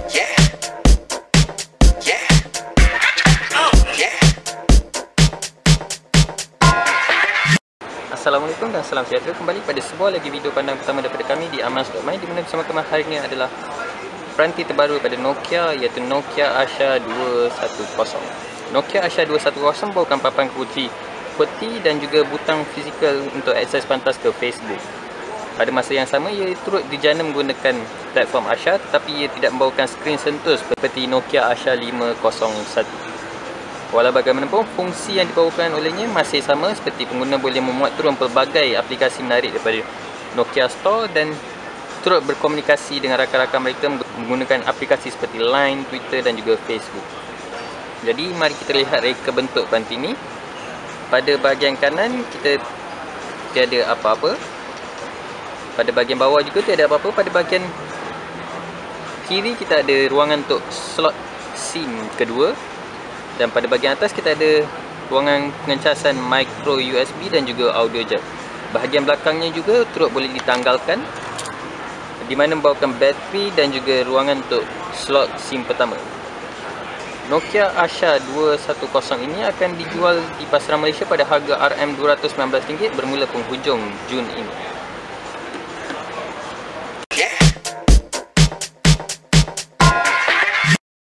Assalamualaikum dan salam sejahtera. Kembali pada sebuah lagi video pandang pertama daripada kami di Amaz.my, di mana bersama-sama hari ini adalah peranti terbaru pada Nokia, iaitu Nokia Asha 210. Nokia Asha 210 bawakan papan kunci QWERTY dan juga butang fizikal untuk akses pantas ke Facebook. Pada masa yang sama, ia turut dijana menggunakan platform Asha, tetapi ia tidak membawakan skrin sentuh seperti Nokia Asha 501. Walau bagaimanapun, fungsi yang dibawakan olehnya masih sama, seperti pengguna boleh memuat turun pelbagai aplikasi menarik daripada Nokia Store dan turut berkomunikasi dengan rakan-rakan mereka menggunakan aplikasi seperti Line, Twitter dan juga Facebook. Jadi mari kita lihat reka bentuk peranti ini. Pada bahagian kanan kita tiada apa-apa. Pada bahagian bawah juga tiada apa-apa. Pada bahagian kiri kita ada ruangan untuk slot SIM kedua. Dan pada bahagian atas kita ada ruangan pengecasan micro USB dan juga audio jack. Bahagian belakangnya juga turut boleh ditanggalkan, di mana membawakan bateri dan juga ruangan untuk slot SIM pertama. Nokia Asha 210 ini akan dijual di pasaran Malaysia pada harga RM219 bermula penghujung Jun ini.